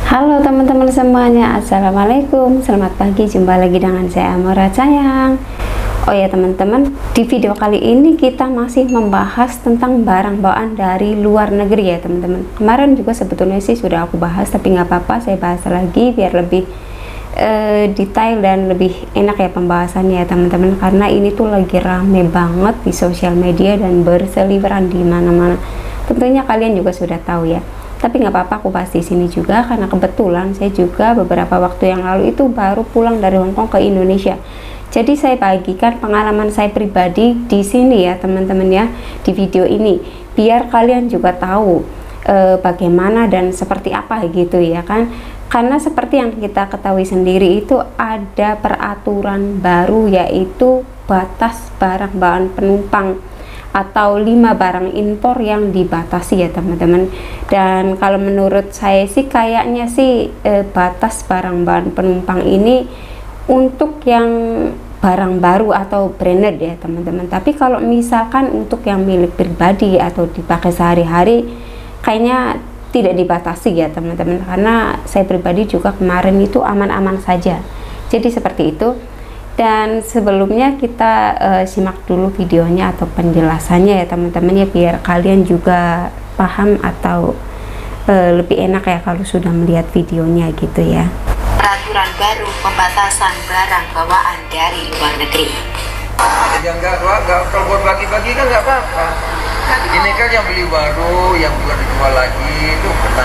Halo teman-teman semuanya, assalamualaikum, selamat pagi, jumpa lagi dengan saya Amora sayang. Oh ya teman-teman, di video kali ini kita masih membahas tentang barang bawaan dari luar negeri ya teman-teman. Kemarin juga sebetulnya sih sudah aku bahas, tapi nggak apa-apa, saya bahas lagi biar lebih detail dan lebih enak ya pembahasannya ya teman-teman, karena ini tuh lagi rame banget di sosial media dan berseliweran di mana-mana. Tentunya kalian juga sudah tahu ya. Tapi nggak apa-apa, aku bahas di sini juga karena kebetulan saya juga beberapa waktu yang lalu itu baru pulang dari Hong Kong ke Indonesia. Jadi saya bagikan pengalaman saya pribadi di sini ya teman-teman ya, di video ini, biar kalian juga tahu bagaimana dan seperti apa gitu ya kan. Karena seperti yang kita ketahui sendiri itu ada peraturan baru, yaitu batas barang bawaan penumpang atau 5 barang impor yang dibatasi ya teman-teman. Dan kalau menurut saya sih kayaknya sih batas barang bawaan penumpang ini untuk yang barang baru atau branded ya teman-teman. Tapi kalau misalkan untuk yang milik pribadi atau dipakai sehari-hari kayaknya tidak dibatasi ya teman-teman, karena saya pribadi juga kemarin itu aman-aman saja. Jadi seperti itu. Dan sebelumnya kita simak dulu videonya atau penjelasannya ya teman-teman ya, biar kalian juga paham atau lebih enak ya kalau sudah melihat videonya gitu ya. Peraturan baru pembatasan barang bawaan dari luar negeri. Ya enggak, kalau buat bagi-bagi kan nggak apa-apa. Ini kan yang beli baru, yang bukan dijual lagi itu kena.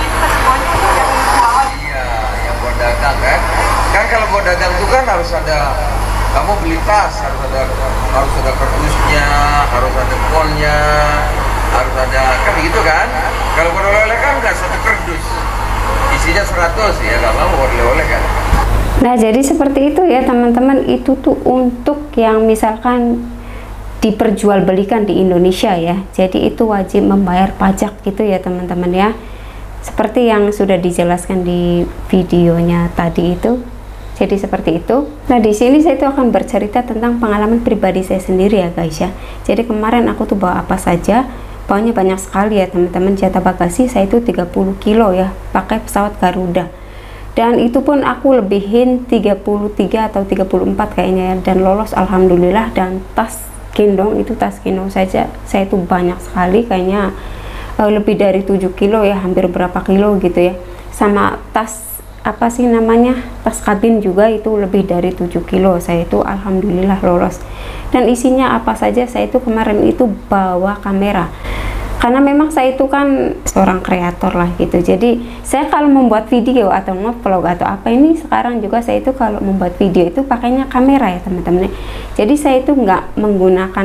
Iya, yang buat dagang kan. Kan kalau buat dagang itu kan harus ada, kamu beli tas harus ada kardusnya, harus ada ponnya, harus ada kan begitu kan. Kalau buat oleh-oleh kan nggak satu kardus, isinya 100 ya, nggak mau oleh-oleh kan. Nah jadi seperti itu ya teman-teman, itu tuh untuk yang misalkan diperjualbelikan di Indonesia ya, jadi itu wajib membayar pajak gitu ya teman-teman ya, seperti yang sudah dijelaskan di videonya tadi itu. Jadi seperti itu. Nah di sini saya itu akan bercerita tentang pengalaman pribadi saya sendiri ya guys ya. Jadi kemarin aku tuh bawa apa saja, bawanya banyak sekali ya teman-teman. Jatah bagasi saya itu 30 kilo ya, pakai pesawat Garuda. Dan itu pun aku lebihin 33 atau 34 kayaknya ya, dan lolos alhamdulillah. Dan tas gendong itu, tas gendong saja saya itu banyak sekali, kayaknya lebih dari 7 kilo ya, hampir berapa kilo gitu ya. Sama tas apa sih namanya, tas kabin juga itu lebih dari 7 kilo, saya itu alhamdulillah lolos. Dan isinya apa saja, saya itu kemarin itu bawa kamera, karena memang saya itu kan seorang kreator lah gitu. Jadi saya kalau membuat video atau nge-vlog atau apa ini, sekarang juga saya itu kalau membuat video itu pakainya kamera ya teman-teman. Jadi saya itu nggak menggunakan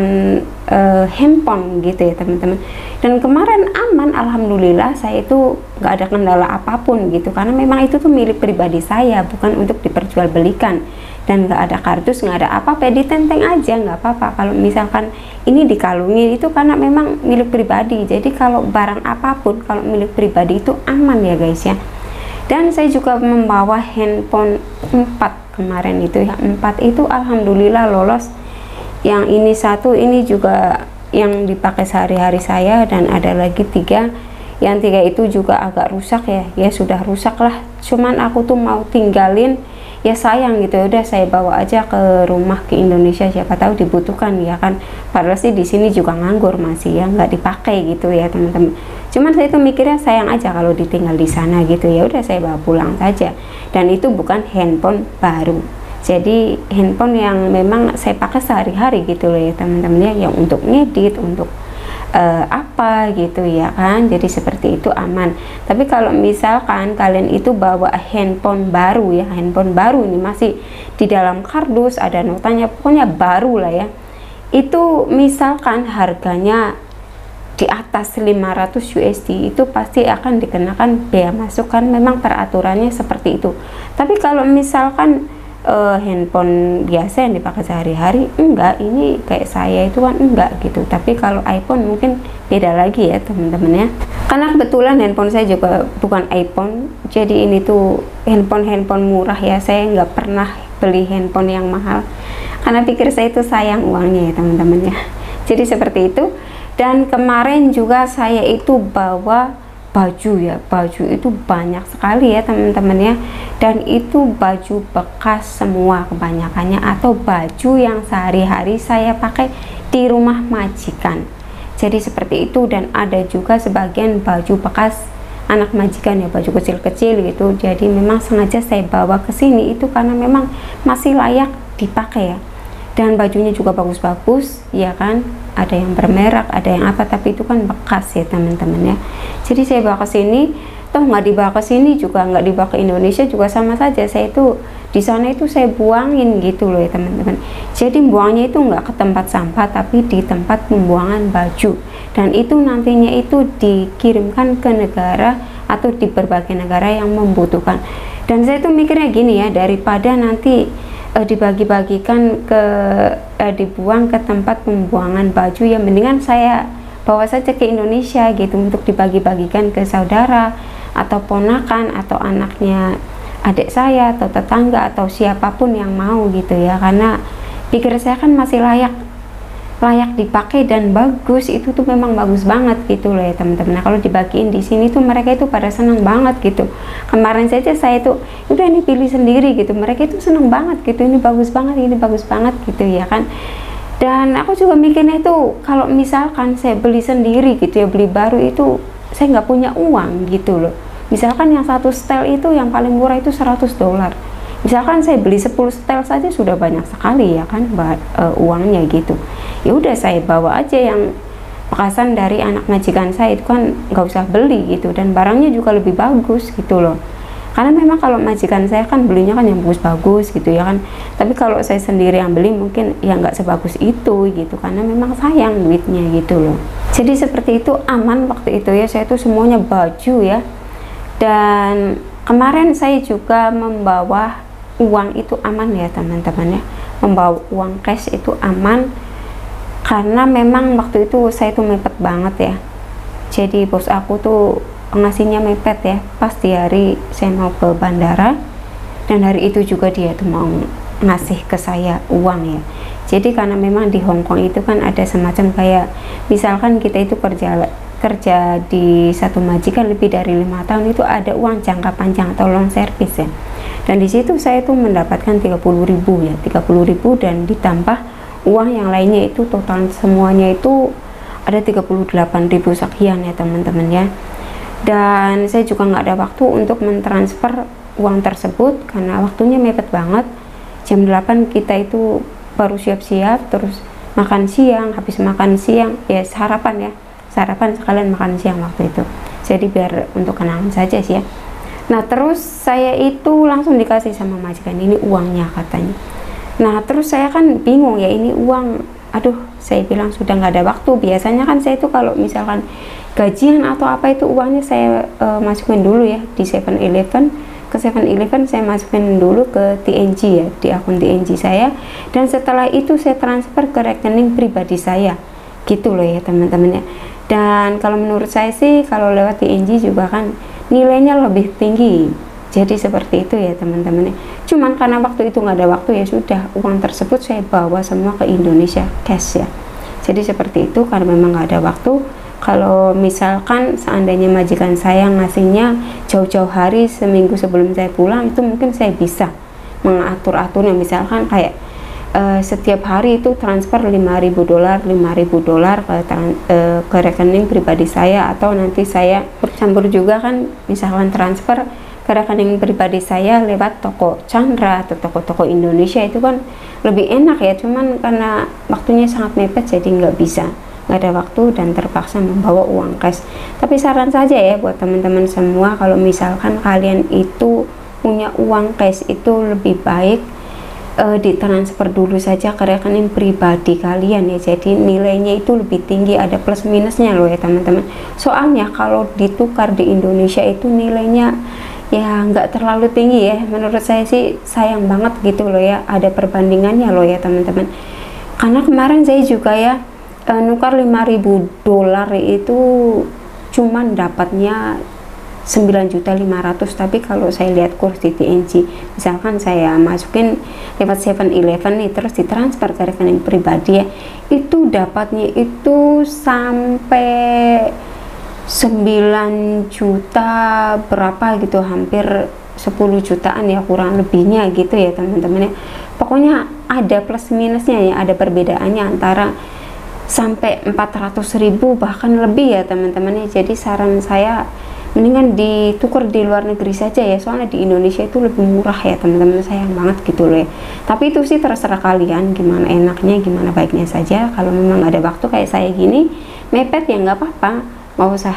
handphone gitu ya teman-teman. Dan kemarin aman alhamdulillah, saya itu nggak ada kendala apapun gitu, karena memang itu tuh milik pribadi saya, bukan untuk diperjualbelikan. Dan nggak ada kardus, nggak ada apa-apa, ditenteng aja nggak apa-apa. Kalau misalkan ini dikalungin itu karena memang milik pribadi. Jadi kalau barang apapun kalau milik pribadi itu aman ya guys ya. Dan saya juga membawa handphone 4 kemarin itu ya, 4 itu alhamdulillah lolos. Yang ini 1, ini juga yang dipakai sehari-hari saya, dan ada lagi 3. Yang 3 itu juga agak rusak ya sudah rusak lah, cuman aku tuh mau tinggalin ya, sayang gitu, udah saya bawa aja ke rumah ke Indonesia, siapa tahu dibutuhkan ya kan. Padahal sih di sini juga nganggur masih ya, nggak dipakai gitu ya teman-teman. Cuman saya tuh mikirnya sayang aja kalau ditinggal di sana gitu, ya udah saya bawa pulang saja. Dan itu bukan handphone baru, jadi handphone yang memang saya pakai sehari-hari gitu loh ya teman-teman ya, yang untuk ngedit, untuk apa gitu ya kan. Jadi seperti itu aman. Tapi kalau misalkan kalian itu bawa handphone baru ya, handphone baru ini masih di dalam kardus, ada notanya, pokoknya baru lah ya, itu misalkan harganya di atas 500 USD, itu pasti akan dikenakan bea masuk, kan memang peraturannya seperti itu. Tapi kalau misalkan handphone biasa yang dipakai sehari-hari, enggak, ini kayak saya itu kan enggak gitu. Tapi kalau iPhone mungkin beda lagi ya teman-teman ya, karena kebetulan handphone saya juga bukan iPhone, jadi ini tuh handphone murah ya. Saya nggak pernah beli handphone yang mahal karena pikir saya itu sayang uangnya ya teman-teman ya. Jadi seperti itu. Dan kemarin juga saya itu bawa baju ya, baju itu banyak sekali ya teman-teman ya, dan itu baju bekas semua kebanyakannya, atau baju yang sehari-hari saya pakai di rumah majikan. Jadi seperti itu. Dan ada juga sebagian baju bekas anak majikan ya, baju kecil-kecil gitu. Jadi memang sengaja saya bawa ke sini itu karena memang masih layak dipakai ya, dan bajunya juga bagus-bagus ya kan, ada yang bermerek, ada yang apa, tapi itu kan bekas ya teman-teman ya. Jadi saya bawa ke sini, toh nggak dibawa ke sini juga, nggak dibawa ke Indonesia juga sama saja, saya itu di sana itu saya buangin gitu loh ya teman-teman. Jadi buangnya itu nggak ke tempat sampah, tapi di tempat pembuangan baju, dan itu nantinya itu dikirimkan ke negara atau di berbagai negara yang membutuhkan. Dan saya tuh mikirnya gini ya, daripada nanti dibagi-bagikan ke dibuang ke tempat pembuangan baju, yang mendingan saya bawa saja ke Indonesia gitu, untuk dibagi-bagikan ke saudara atau ponakan atau anaknya adik saya atau tetangga atau siapapun yang mau gitu ya, karena pikir saya kan masih layak dipakai dan bagus, itu tuh memang bagus banget gitu loh ya teman-teman. Nah kalau dibagiin di sini tuh mereka itu pada senang banget gitu. Kemarin saja saya tuh udah ini pilih sendiri gitu, mereka itu senang banget gitu, ini bagus banget gitu ya kan. Dan aku juga mikirnya itu kalau misalkan saya beli sendiri gitu ya, beli baru itu saya nggak punya uang gitu loh. Misalkan yang satu setel itu yang paling murah itu $100, misalkan saya beli 10 setel saja sudah banyak sekali ya kan uangnya gitu. Ya udah saya bawa aja yang bekasan dari anak majikan saya, itu kan nggak usah beli gitu, dan barangnya juga lebih bagus gitu loh. Karena memang kalau majikan saya kan belinya kan yang bagus-bagus gitu ya kan, tapi kalau saya sendiri yang beli mungkin ya nggak sebagus itu gitu, karena memang sayang duitnya gitu loh. Jadi seperti itu, aman waktu itu ya, saya tuh semuanya baju ya. Dan kemarin saya juga membawa uang itu aman ya teman-teman ya, membawa uang cash itu aman, karena memang waktu itu saya tuh mepet banget ya. Jadi bos aku tuh ngasihnya mepet ya, pas di hari saya mau ke bandara, dan hari itu juga dia tuh mau ngasih ke saya uang ya. Jadi karena memang di Hong Kong itu kan ada semacam kayak, misalkan kita itu kerja di satu majikan lebih dari 5 tahun, itu ada uang jangka panjang atau long service ya. Dan di situ saya tuh mendapatkan 30.000 ya, 30.000, dan ditambah uang yang lainnya, itu total semuanya itu ada 38.000 sekian ya teman-teman ya. Dan saya juga nggak ada waktu untuk mentransfer uang tersebut karena waktunya mepet banget. Jam 8 kita itu baru siap-siap, terus makan siang, habis makan siang ya sarapan ya, sarapan sekalian makan siang waktu itu. Jadi biar untuk kenangan saja sih ya. Nah terus saya itu langsung dikasih sama majikan, ini uangnya katanya. Nah terus saya kan bingung ya, ini uang, aduh saya bilang sudah nggak ada waktu. Biasanya kan saya itu kalau misalkan gajian atau apa itu uangnya saya masukin dulu ya di 7-Eleven, ke 7-Eleven saya masukin dulu ke TNG ya, di akun TNG saya, dan setelah itu saya transfer ke rekening pribadi saya gitu loh ya teman-teman ya. Dan kalau menurut saya sih kalau lewat TNG juga kan nilainya lebih tinggi, jadi seperti itu ya teman-teman ya. Cuman karena waktu itu nggak ada waktu, ya sudah uang tersebut saya bawa semua ke Indonesia cash ya. Jadi seperti itu, karena memang nggak ada waktu. Kalau misalkan seandainya majikan saya ngasihnya jauh-jauh hari, seminggu sebelum saya pulang, itu mungkin saya bisa mengatur-aturnya, misalkan kayak setiap hari itu transfer $5.000 ke rekening pribadi saya, atau nanti saya bercampur juga kan, misalkan transfer ke rekening pribadi saya lewat toko Chandra atau toko-toko Indonesia, itu kan lebih enak ya. Cuman karena waktunya sangat mepet, jadi nggak ada waktu dan terpaksa membawa uang cash. Tapi saran saja ya buat teman-teman semua, kalau misalkan kalian itu punya uang cash, itu lebih baik ditransfer dulu saja ke rekening pribadi kalian ya. Jadi nilainya itu lebih tinggi, ada plus minusnya loh ya teman-teman. Soalnya kalau ditukar di Indonesia itu nilainya ya nggak terlalu tinggi ya. Menurut saya sih sayang banget gitu loh ya, ada perbandingannya loh ya teman-teman. Karena kemarin saya juga ya nukar $5.000 itu cuman dapatnya 9.500.000, tapi kalau saya lihat kurs di TNG, misalkan saya masukin lewat 7-Eleven nih, terus ditransfer ke rekening pribadi ya, itu dapatnya itu sampai 9 juta berapa gitu, hampir 10 jutaan ya kurang lebihnya gitu ya teman-teman ya. Pokoknya ada plus minusnya ya, ada perbedaannya antara sampai 400.000 bahkan lebih ya teman-teman ya. Jadi saran saya mendingan ditukar di luar negeri saja ya, soalnya di Indonesia itu lebih murah ya teman-teman, sayang banget gitu loh ya. Tapi itu sih terserah kalian, gimana enaknya gimana baiknya saja. Kalau memang ada waktu kayak saya gini mepet ya nggak apa-apa, nggak usah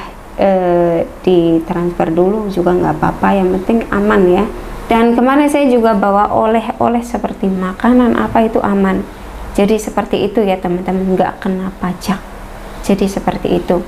ditransfer dulu juga nggak apa-apa, yang penting aman ya. Dan kemarin saya juga bawa oleh-oleh seperti makanan apa itu aman, jadi seperti itu ya teman-teman, nggak kena pajak, jadi seperti itu.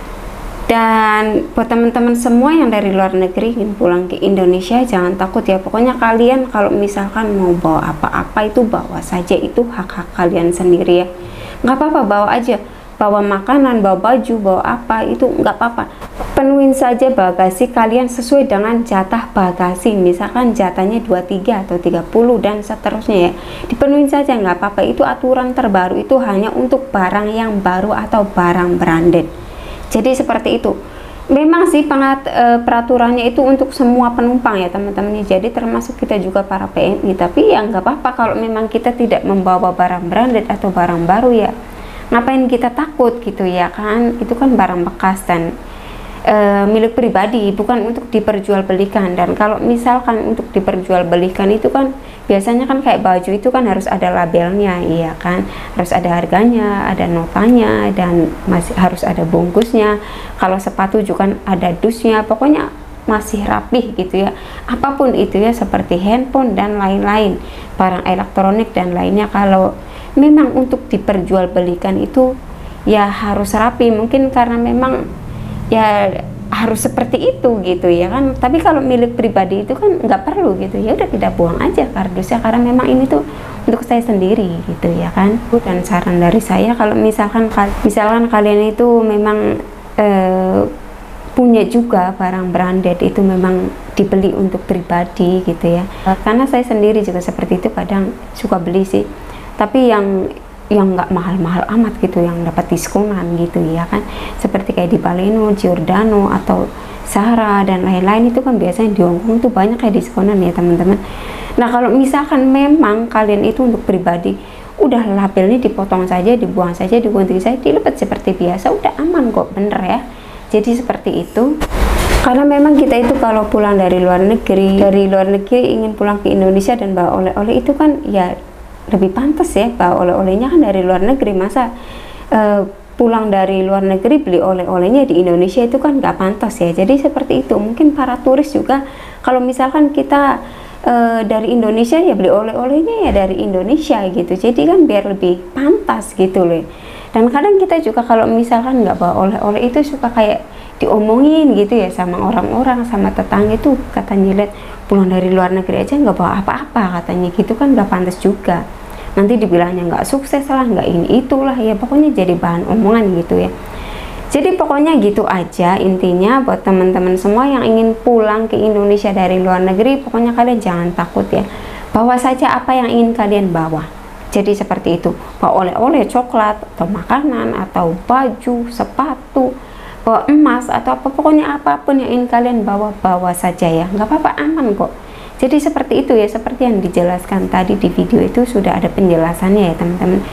Dan buat teman-teman semua yang dari luar negeri ingin pulang ke Indonesia, jangan takut ya. Pokoknya kalian kalau misalkan mau bawa apa-apa itu bawa saja, itu hak-hak kalian sendiri ya, nggak apa-apa, bawa aja, bawa makanan, bawa baju, bawa apa itu nggak apa-apa. Penuhin saja bagasi kalian sesuai dengan jatah bagasi, misalkan jatahnya 23 atau 30 dan seterusnya ya, dipenuhin saja nggak apa-apa. Itu aturan terbaru, itu hanya untuk barang yang baru atau barang branded. Jadi seperti itu. Memang sih peraturannya itu untuk semua penumpang ya teman-teman, jadi termasuk kita juga para PNI. Tapi ya nggak apa-apa kalau memang kita tidak membawa barang branded atau barang baru ya, ngapain kita takut gitu ya kan. Itu kan barang bekas dan milik pribadi, bukan untuk diperjualbelikan. Dan kalau misalkan untuk diperjualbelikan itu kan biasanya kan kayak baju itu kan harus ada labelnya, iya kan, harus ada harganya, ada notanya, dan masih harus ada bungkusnya. Kalau sepatu juga kan ada dusnya, pokoknya masih rapih gitu ya. Apapun itu ya, seperti handphone dan lain-lain, barang elektronik dan lainnya, kalau memang untuk diperjualbelikan itu ya harus rapi. Mungkin karena memang ya harus seperti itu gitu ya kan. Tapi kalau milik pribadi itu kan nggak perlu gitu ya, udah tidak buang aja kardusnya, karena memang ini tuh untuk saya sendiri gitu ya kan. Dan saran dari saya, kalau misalkan kalian itu memang punya juga barang branded, itu memang dibeli untuk pribadi gitu ya, karena saya sendiri juga seperti itu, kadang suka beli sih, tapi yang nggak mahal-mahal amat gitu, yang dapat diskonan gitu ya kan, seperti kayak di Baleno, Giordano atau Zara dan lain-lain. Itu kan biasanya di Hongkong tuh banyak kayak diskonan ya teman-teman. Nah kalau misalkan memang kalian itu untuk pribadi, udah labelnya dipotong saja, dibuang saja, digunting saja, dilepet seperti biasa, udah aman kok, bener ya. Jadi seperti itu. Karena memang kita itu kalau pulang dari luar negeri ingin pulang ke Indonesia dan bawa oleh-oleh, itu kan ya lebih pantas ya bawa oleh-olehnya kan dari luar negeri. Masa pulang dari luar negeri beli oleh-olehnya di Indonesia, itu kan nggak pantas ya. Jadi seperti itu. Mungkin para turis juga kalau misalkan kita dari Indonesia ya beli oleh-olehnya ya dari Indonesia gitu, jadi kan biar lebih pantas gitu loh. Dan kadang kita juga kalau misalkan nggak bawa oleh-oleh itu suka kayak diomongin gitu ya sama orang-orang, sama tetangga itu, katanya lihat pulang dari luar negeri aja nggak bawa apa-apa katanya gitu kan, nggak pantas juga, nanti dibilangnya nggak sukses lah, nggak ini itulah ya, pokoknya jadi bahan omongan gitu ya. Jadi pokoknya gitu aja intinya buat teman-teman semua yang ingin pulang ke Indonesia dari luar negeri, pokoknya kalian jangan takut ya, bawa saja apa yang ingin kalian bawa. Jadi seperti itu, bawa oleh-oleh, coklat atau makanan atau baju, sepatu, bawa emas atau apa, pokoknya apapun yang ingin kalian bawa saja ya, nggak apa-apa, aman kok. Jadi seperti itu ya, seperti yang dijelaskan tadi di video itu sudah ada penjelasannya ya teman-teman.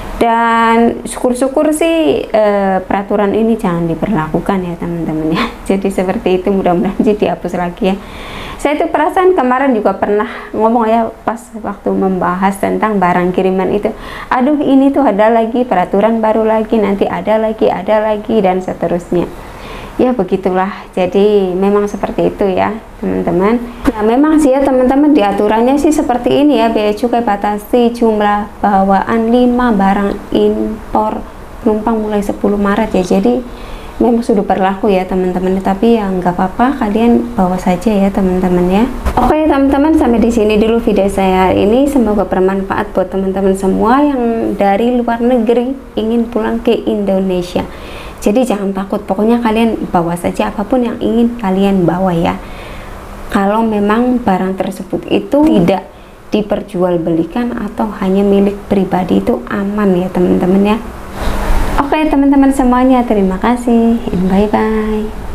Dan syukur-syukur sih peraturan ini jangan diberlakukan ya teman-teman ya. Jadi seperti itu, mudah-mudahan jadi dihapus lagi ya. Saya tuh perasaan kemarin juga pernah ngomong ya pas waktu membahas tentang barang kiriman itu, aduh ini tuh ada lagi peraturan baru lagi, nanti ada lagi dan seterusnya. Ya begitulah, jadi memang seperti itu ya teman-teman. Nah memang sih ya teman-teman, di aturannya sih seperti ini ya, bea cukai batasi jumlah bawaan 5 barang impor penumpang mulai 10 Maret ya. Jadi memang sudah berlaku ya teman-teman, tapi ya nggak apa-apa, kalian bawa saja ya teman-teman ya. Oke teman-teman, sampai di sini dulu video saya hari ini, semoga bermanfaat buat teman-teman semua yang dari luar negeri ingin pulang ke Indonesia. Jadi jangan takut, pokoknya kalian bawa saja apapun yang ingin kalian bawa ya, kalau memang barang tersebut itu tidak diperjualbelikan atau hanya milik pribadi, itu aman ya teman-teman ya. Oke ya teman-teman semuanya. Terima kasih. Bye bye.